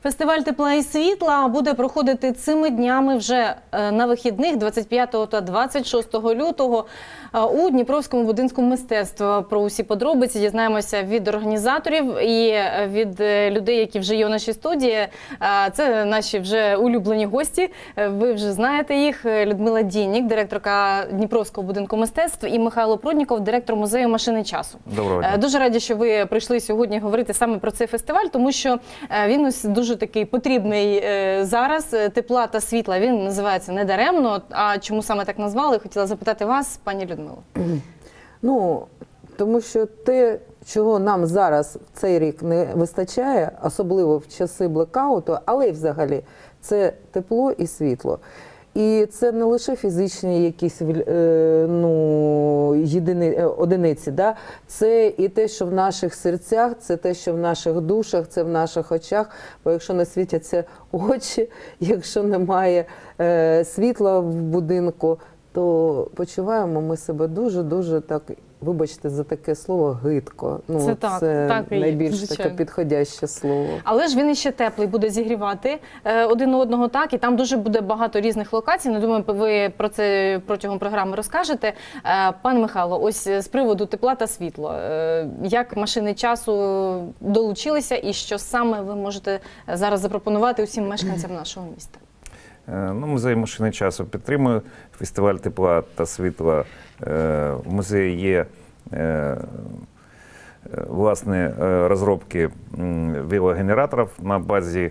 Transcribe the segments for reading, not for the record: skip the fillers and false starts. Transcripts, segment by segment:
Фестиваль тепла і світла буде проходити цими днями вже на вихідних 25 та 26 лютого у Дніпровському будинку мистецтва. Про усі подробиці дізнаємося від організаторів і від людей, які вже є у нашій студії. Це наші вже улюблені гості. Ви вже знаєте їх. Людмила Діннік, директорка Дніпровського будинку мистецтва, і Михайло Прудніков, директор музею «Машини часу». Доброго дня. Дуже раді, що ви прийшли сьогодні говорити саме про цей фестиваль, тому що він ось дуже такий потрібний зараз. Тепла та світла, він називається недаремно. А чому саме так назвали? Хотіла запитати вас, пані Людмило. Ну, тому що те, чого нам зараз в цей рік не вистачає, особливо в часи блекауту, але й взагалі, це тепло і світло. І це не лише фізичні якісь одиниці, да? Це і те, що в наших серцях, це те, що в наших душах, це в наших очах. Бо якщо не світяться очі, якщо немає світла в будинку, то почуваємо ми себе дуже-дуже так, вибачте за таке слово, гидко. Ну, це найбільш таке підходяще слово. Але ж він іще теплий, буде зігрівати один одного, так, і там дуже буде багато різних локацій. Не думаю, ви про це протягом програми розкажете. Пане Михайло, ось з приводу тепла та світла. Як машини часу долучилися і що саме ви можете зараз запропонувати усім мешканцям нашого міста? Ну, музей «Машини часу» підтримує фестиваль тепла та світла. В музеї є власні розробки велогенераторів на базі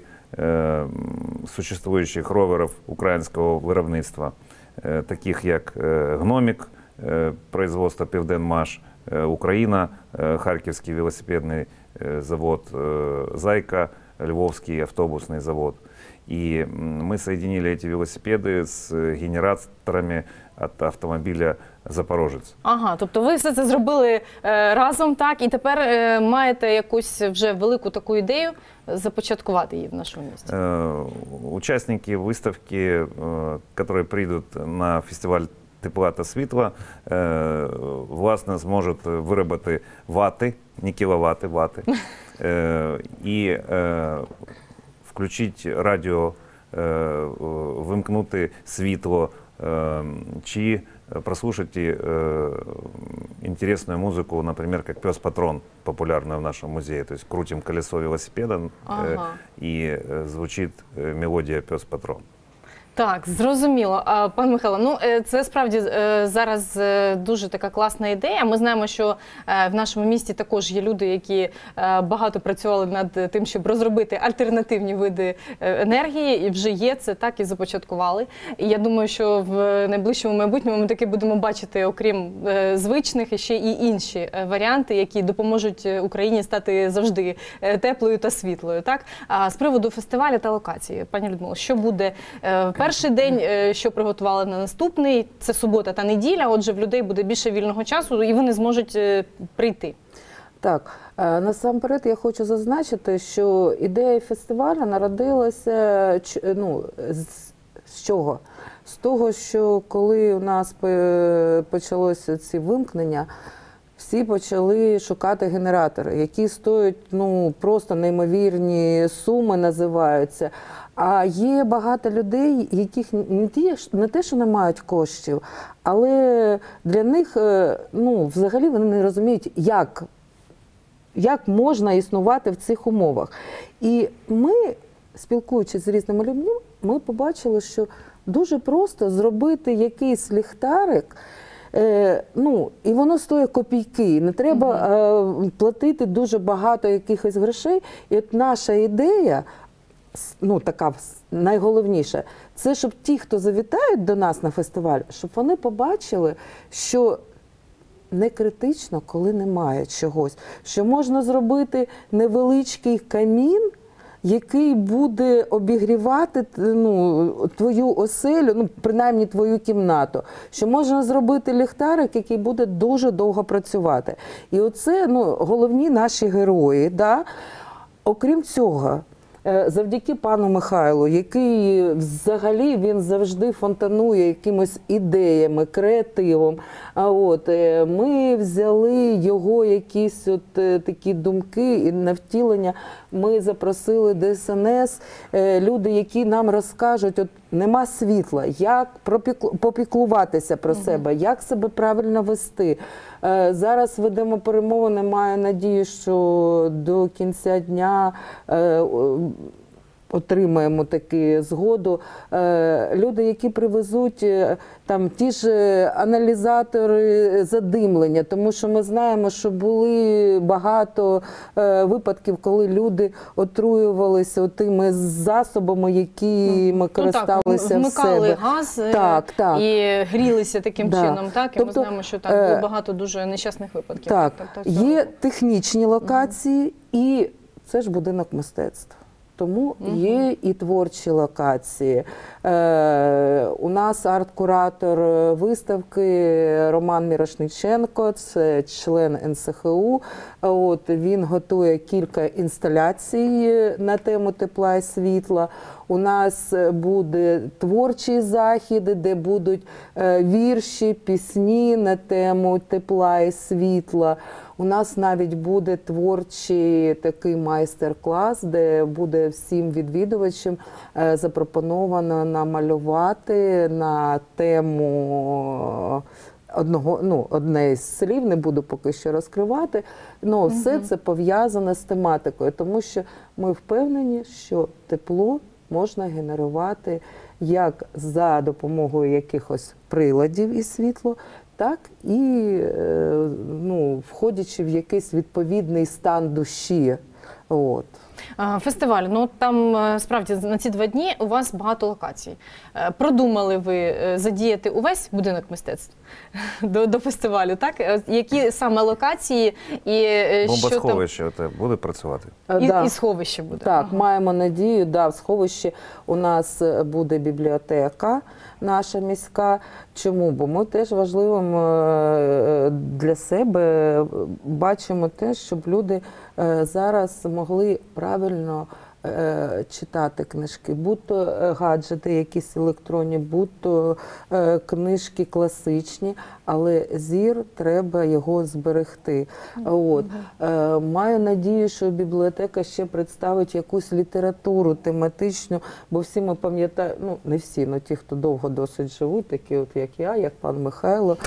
существуючих роверів українського виробництва, таких як «Гномік», производство «Південмаш», «Україна», Харківський велосипедний завод «Зайка», Львовский автобусный завод. И мы соединили эти велосипеды с генераторами от автомобиля «Запорожець». Ага, тобто ви все це зробили разом, так, і тепер маєте якусь вже велику таку ідею започаткувати її в нашому місті? Участники выставки, которые придут на фестиваль тепла та світла, власне, зможуть виробити вати, не кіловати, вати, і включити радіо, вимкнути світло, чи прослушать интересную музыку, например, как «Пес Патрон», популярная в нашем музее. То есть крутим колесо велосипеда, и звучит мелодия «Пес Патрон». Так, зрозуміло. Пане Михайло, ну це справді зараз дуже така класна ідея. Ми знаємо, що в нашому місті також є люди, які багато працювали над тим, щоб розробити альтернативні види енергії, і вже є це, так, і започаткували. І я думаю, що в найближчому майбутньому ми таки будемо бачити, окрім звичних, ще і інші варіанти, які допоможуть Україні стати завжди теплою та світлою. Так? А з приводу фестивалю та локації, пані Людмило, що буде перший день, що приготували на наступний, це субота та неділя, отже, в людей буде більше вільного часу і вони зможуть прийти. Так, насамперед я хочу зазначити, що ідея фестивалю народилася, ну, з чого? З того, що коли у нас почалося ці вимкнення, всі почали шукати генератори, які стоять, ну, просто неймовірні суми називаються. А є багато людей, яких не те, що не мають коштів, але для них, ну, взагалі вони не розуміють, як можна існувати в цих умовах. І ми, спілкуючись з різними людьми, ми побачили, що дуже просто зробити якийсь ліхтарик, ну, і воно стоїть копійки, не треба платити дуже багато якихось грошей. І от наша ідея, ну, така найголовніша, це щоб ті, хто завітають до нас на фестиваль, щоб вони побачили, що не критично, коли немає чогось, що можна зробити невеличкий камін, який буде обігрівати, ну, твою оселю, ну, принаймні твою кімнату, що можна зробити ліхтарик, який буде дуже довго працювати. І оце, ну, головні наші герої, да? Окрім цього, завдяки пану Михайлу, який взагалі він завжди фонтанує якимось ідеями, креативом. Ми взяли його якісь такі думки і на втілення. Ми запросили ДСНС, люди, які нам розкажуть, нема світла, як попіклуватися про себе, як себе правильно вести. Зараз ведемо перемовини, маю надію, що до кінця дня отримаємо таку згоду. Люди, які привезуть там ті ж аналізатори задимлення, тому що ми знаємо, що були багато випадків, коли люди отруювалися тими засобами, якими користалися в себе. Вмикали газ і грілися таким чином, так? І ми знаємо, що так було багато дуже нещасних випадків. Так, є технічні локації, і це ж будинок мистецтва. Тому є і творчі локації. У нас арт-куратор виставки Роман Мірошниченко, це член НСХУ. Він готує кілька інсталяцій на тему тепла і світла. У нас буде творчий захід, де будуть вірші, пісні на тему тепла і світла. У нас навіть буде творчий такий майстер-клас, де буде всім відвідувачам запропоновано намалювати на тему одне із слів, не буду поки що розкривати, але все це пов'язане з тематикою, тому що ми впевнені, що тепло можна генерувати як за допомогою якихось приладів і світло, так і входячи в якийсь відповідний стан душі. Фестиваль, там справді на ці 2 дні у вас багато локацій. Продумали ви задіяти увесь будинок мистецтв до фестивалю, так? Які саме локації і бомбосховище буде працювати? І сховище буде. Так, маємо надію, в сховищі у нас буде бібліотека наша міська. Чому? Бо ми теж важливим для себе бачимо те, щоб люди зараз могли правильно читати книжки, будь-то гаджети якісь електронні, будь-то книжки класичні, але зір треба його зберегти. Маю надію, що бібліотека ще представить якусь літературу тематичну, бо всі ми пам'ятаємо, не всі, але ті, хто довго досить живуть, такі як я, як пан Михайло.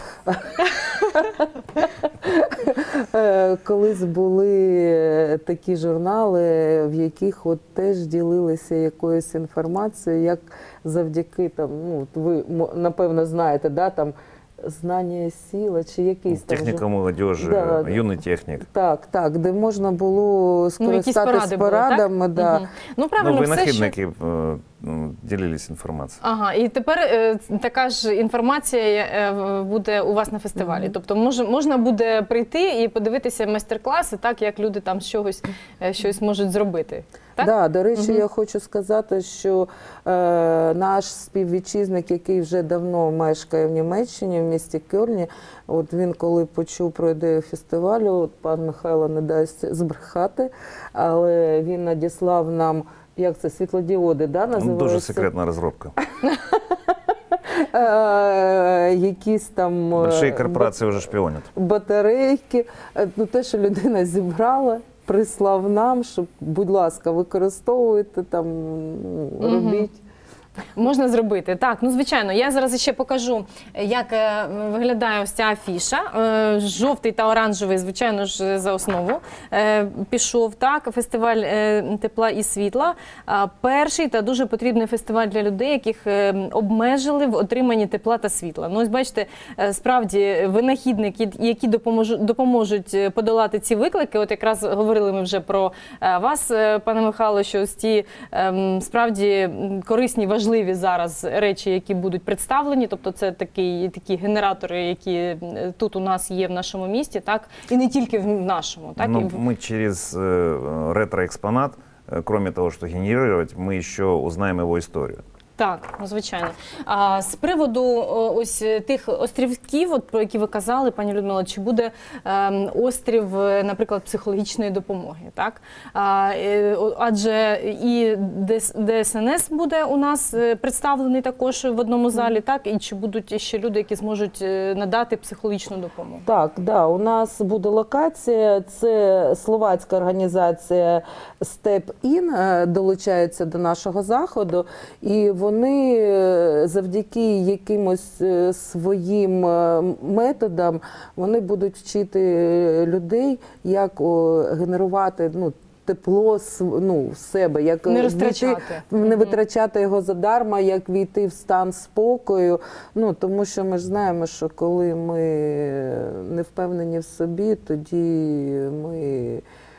Колись були такі журнали, в яких теж ділилися якоюсь інформацією, як завдяки ви, напевно, знаєте, «Знання сила» чи якийсь там... Техніка молодіжі, юний технік. Так, де можна було скористатися порадами. Правильно, винахідники ділились інформацією. І тепер така ж інформація буде у вас на фестивалі. Тобто можна буде прийти і подивитися майстер-класи, так, як люди там щось можуть зробити. Так, до речі, я хочу сказати, що наш співвітчизник, який вже давно мешкає в Німеччині, в місті Кьольні, він коли почув про ідею фестивалю, пан Михайло не дасть збрехати, але він надіслав нам, як це, світлодіоди, називається? Дуже секретна розробка. Якісь там... Больші корпорації вже шпіонять. Батарейки. Те, що людина зібрала, прислав нам, щоб, будь ласка, використовуйте, робіть. Можна зробити. Так, звичайно. Я зараз ще покажу, як виглядає ось ця афіша. Жовтий та оранжевий, звичайно ж, за основу пішов. Так, фестиваль тепла і світла. Перший та дуже потрібний фестиваль для людей, яких обмежили в отриманні тепла та світла. Ось бачите, справді винахідники, які допоможуть подолати ці виклики. От якраз говорили ми вже про вас, пане Михайло, що ось ці справді корисні, важливі зараз речі, які будуть представлені, тобто це такі генератори, які тут у нас є в нашому місті, так, і не тільки в нашому. Так? Мы через ретро-экспонат, кроме того, что генерировать, мы еще узнаем его историю. Так, ну, звичайно. А з приводу ось тих острівків, от, про які ви казали, пані Людмила, чи буде острів, наприклад, психологічної допомоги, так? Адже і ДСНС буде у нас представлений також в одному залі, так? І чи будуть ще люди, які зможуть надати психологічну допомогу? Так, да, у нас буде локація, це словацька організація Step In долучається до нашого заходу, і вони завдяки якимось своїм методам вони будуть вчити людей, як генерувати тепло в себе, як не розтрачати. Не витрачати його задарма, як війти в стан спокою. Тому що ми ж знаємо, що коли ми не впевнені в собі, тоді ми,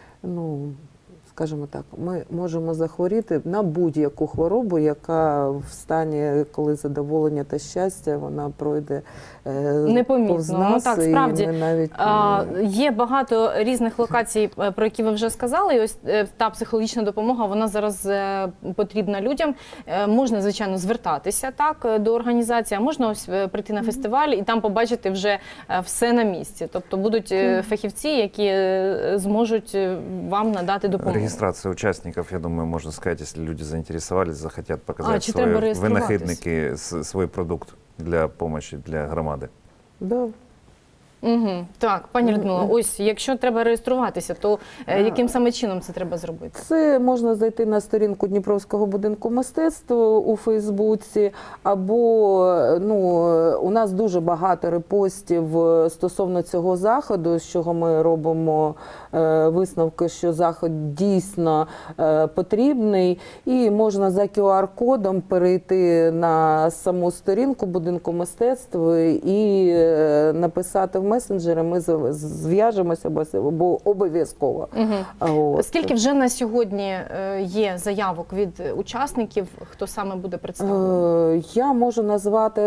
скажімо так, ми можемо захворіти на будь-яку хворобу, яка в стані, коли задоволення та щастя, вона пройде повз нас. Так, справді, навіть... є багато різних локацій, про які ви вже сказали, і ось та психологічна допомога, вона зараз потрібна людям. Можна, звичайно, звертатися так, до організації, а можна ось прийти на фестиваль і там побачити вже все на місці. Тобто будуть фахівці, які зможуть вам надати допомогу. Регистрация участников, я думаю, можно сказать, если люди заинтересовались, захотят показать чи свои треба реєструватись? винахідники, свой продукт для помощи для громади. Да. Угу. Так, пані Людмила, ось якщо треба реєструватися, то яким саме чином це треба зробити? Це можна зайти на сторінку Дніпровського будинку мистецтв у Фейсбуці, або у нас дуже багато репостів стосовно цього заходу, з чого ми робимо висновки, що заход дійсно потрібний, і можна за QR-кодом перейти на саму сторінку будинку мистецтв і написати в месенджери, ми зв'яжемося обов'язково. Угу. Скільки вже на сьогодні є заявок від учасників, хто саме буде представлений? Я можу назвати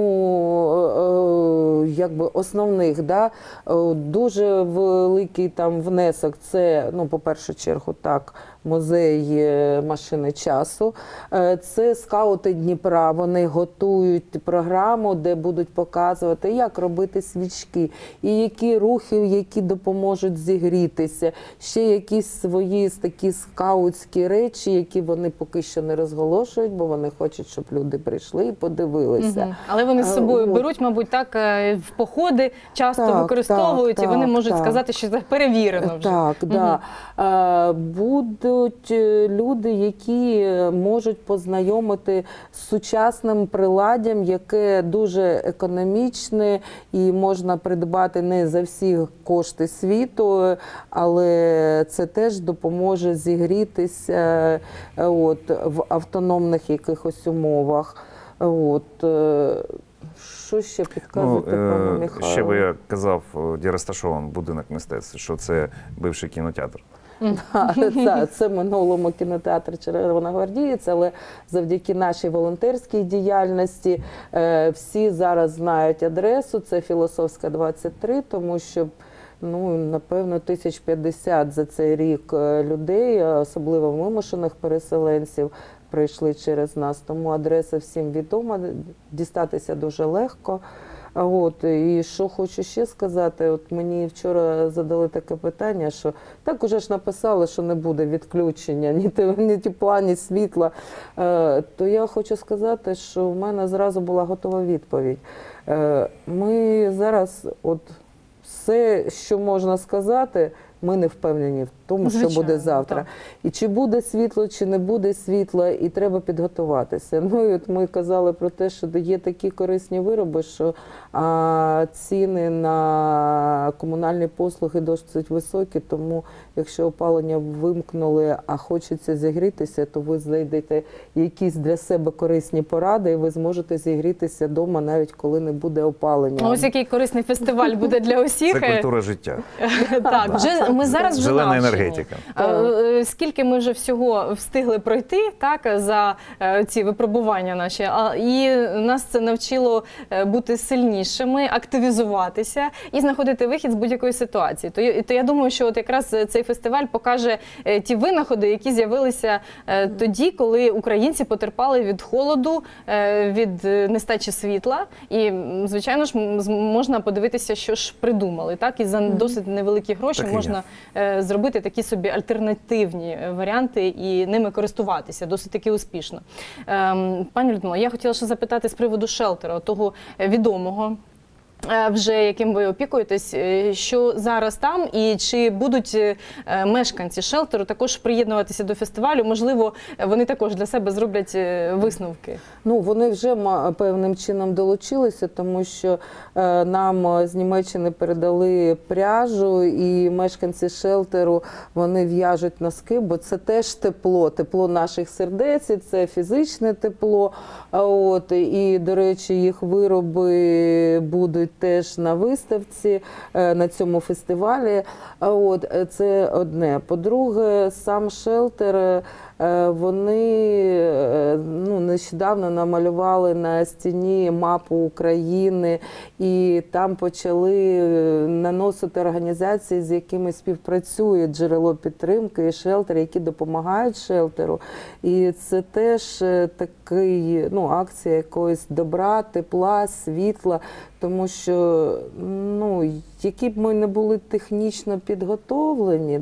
основних. Да? Дуже великий там внесок, це, по першу чергу, так, музей машини часу. Це скаути Дніпра, вони готують програму, де будуть показувати, як робити свічки, і які рухи, які допоможуть зігрітися. Ще якісь свої такі скаутські речі, які вони поки що не розголошують, бо вони хочуть, щоб люди прийшли і подивилися. Угу. Але вони з собою беруть, мабуть, так, в походи, часто використовують, і вони можуть сказати, що це перевірено вже. Так, будуть люди, які можуть познайомити з сучасним приладдям, яке дуже економічне і можна придбати не за всі кошти світу, але це теж допоможе зігрітися в автономних якихось умовах. Що ще підказуєте, пане Михайло? Ще би я казав, де розташований будинок мистецтв, що це бивший кінотеатр. Це минулому кінотеатр Червоногвардієць, але завдяки нашій волонтерській діяльності всі зараз знають адресу, це Філософська, 23, тому що напевно, 1050 за цей рік людей, особливо вимушених переселенців, прийшли через нас. Тому адреса всім відома, дістатися дуже легко. І що хочу ще сказати, мені вчора задали таке питання, що так уже ж написали, що не буде відключення ні тепла, ні світла. То я хочу сказати, що в мене зразу була готова відповідь. Ми зараз, все, що можна сказати, ми не впевнені в тому, що буде завтра. Так. І чи буде світло, чи не буде світла, і треба підготуватися. І ми казали про те, що є такі корисні вироби, що ціни на комунальні послуги досить високі, тому якщо опалення вимкнули, а хочеться зігрітися, то ви знайдете якісь для себе корисні поради, і ви зможете зігрітися вдома, навіть коли не буде опалення. Ось який корисний фестиваль буде для усіх. Це культура життя. Так, ми зараз вже навчимо. енергетикам. Скільки ми вже всього встигли пройти, так, за ці випробування наші, і нас це навчило бути сильнішими, активізуватися і знаходити вихід з будь-якої ситуації. То я думаю, що от якраз цей фестиваль покаже ті винаходи, які з'явилися тоді, коли українці потерпали від холоду, від нестачі світла. І, звичайно ж, можна подивитися, що ж придумали. Так? І за досить невеликі гроші можна зробити такі собі альтернативні варіанти і ними користуватися досить таки успішно. Пані Людмила, я хотіла ще запитати з приводу шелтера, того відомого, вже яким ви опікуєтесь, що зараз там, і чи будуть мешканці шелтеру також приєднуватися до фестивалю? Можливо, вони також для себе зроблять висновки? Ну, вони вже певним чином долучилися, тому що нам з Німеччини передали пряжу, і мешканці шелтеру, вони в'яжуть носки, бо це теж тепло, тепло наших сердець, це фізичне тепло. От, і, до речі, їх вироби будуть теж на виставці, на цьому фестивалі. От, це одне. По-друге, сам шелтер, вони нещодавно намалювали на стіні мапу України, і там почали наносити організації, з якими співпрацює джерело підтримки і шелтер, які допомагають шелтеру. І це теж такий, акція якогось добра, тепла, світла, тому що, які б ми не були технічно підготовлені,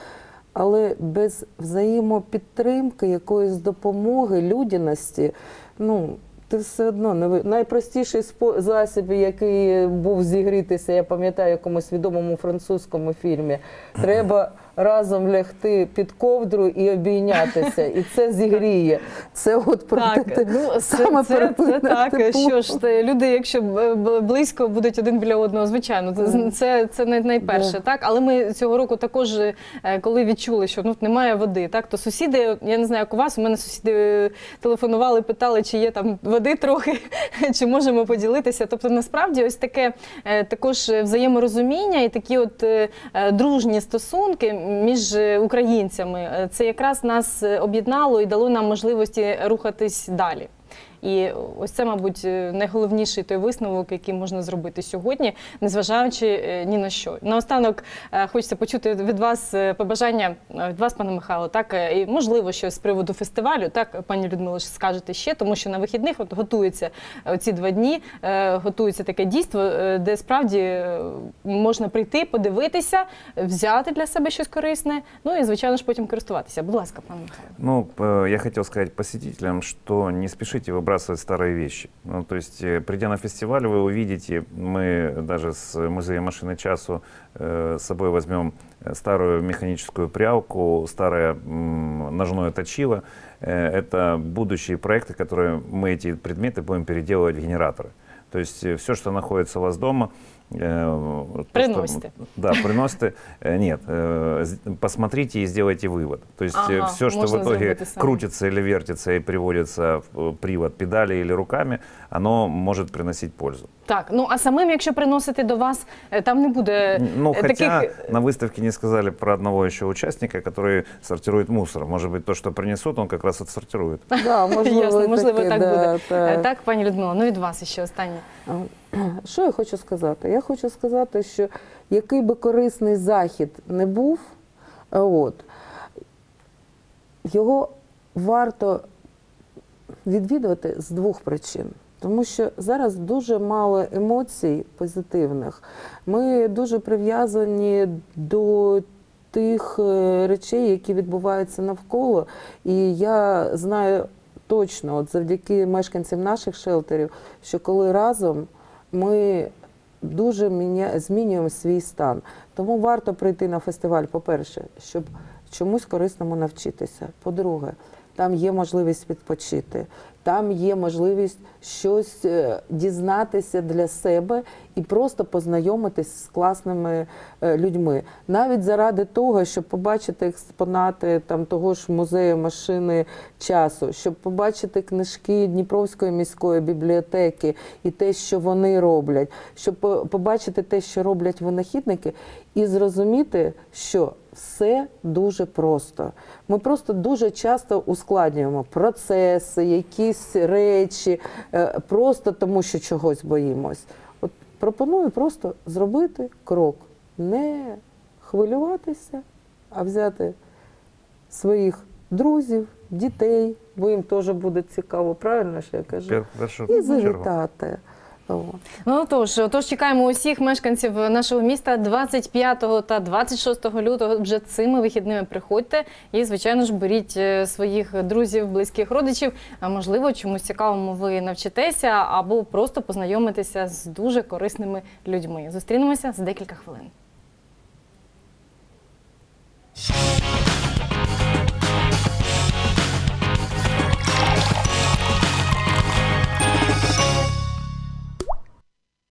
але без взаємопідтримки, якоїсь допомоги, людяності, ти все одно найпростіший засіб, який був зігрітися, я пам'ятаю, в якомусь відомому французькому фільмі, треба разом лягти під ковдру і обійнятися, і це зігріє. Це от про саме це так. Що ж, люди, якщо близько будуть один біля одного, звичайно, це найперше, так. Але ми цього року також, коли відчули, що немає води, так, то сусіди, я не знаю, як у вас, у мене сусіди телефонували, питали, чи є там води трохи, чи можемо поділитися. Тобто, насправді, ось таке також взаєморозуміння і такі от дружні стосунки між українцями. Це якраз нас об'єднало і дало нам можливості рухатись далі. І ось це, мабуть, найголовніший той висновок, який можна зробити сьогодні, незважаючи ні на що. Наостанок хочеться почути від вас побажання, від вас, пане Михайло, так, і можливо щось з приводу фестивалю, так, пані Людмило, скажете ще, тому що на вихідних от готуються ці 2 дні, готується таке дійство, де справді можна прийти, подивитися, взяти для себе щось корисне, і, звичайно ж, потім користуватися. Будь ласка, пане Михайло. Я хотел сказать посетителям, что не спешите выбрасывать старые вещи. То есть, придя на фестиваль, вы увидите, мы даже с музеем машины часу с собой возьмем старую механическую прялку, старое ножное точило. Это будущие проекты, которые мы эти предметы будем переделывать в генераторы. То есть, все, что находится у вас дома, приносите. Да, приносите. Нет, посмотрите и сделайте вывод. То есть все, что в итоге крутится или вертится и приводится в привод педали или руками, оно может приносить пользу. Так, а самим, якщо приносити до вас, там не буде хотя на выставке не сказали про одного еще участника, который сортирует мусор. Может быть, то, что принесут, он как раз отсортирует. Да, можливо, так буде. Так, пані Людмила, від вас ще останнє. Що я хочу сказати? Я хочу сказати, що який би корисний захід не був, його варто відвідувати з 2 причин. Тому що зараз дуже мало емоцій позитивних. Ми дуже прив'язані до тих речей, які відбуваються навколо. І я знаю точно, завдяки мешканцям наших шелтерів, що коли разом ми дуже змінюємо свій стан. Тому варто прийти на фестиваль, по-перше, щоб чомусь корисному навчитися. По-друге, там є можливість відпочити, там є можливість щось дізнатися для себе і просто познайомитись з класними людьми. Навіть заради того, щоб побачити експонати того ж музею машини часу, щоб побачити книжки Дніпровської міської бібліотеки і те, що вони роблять, щоб побачити те, що роблять винахідники, і зрозуміти, що все дуже просто. Ми просто дуже часто ускладнюємо процеси, якісь речі, просто тому що чогось боїмось. От пропоную просто зробити крок. Не хвилюватися, а взяти своїх друзів, дітей, бо їм теж буде цікаво, правильно, що я кажу? І завітати. Ну тож чекаємо усіх мешканців нашого міста 25 та 26 лютого. Вже цими вихідними приходьте і, звичайно ж, беріть своїх друзів, близьких родичів. А можливо, чомусь цікавому ви навчитеся або просто познайомитеся з дуже корисними людьми. Зустрінемося за декілька хвилин.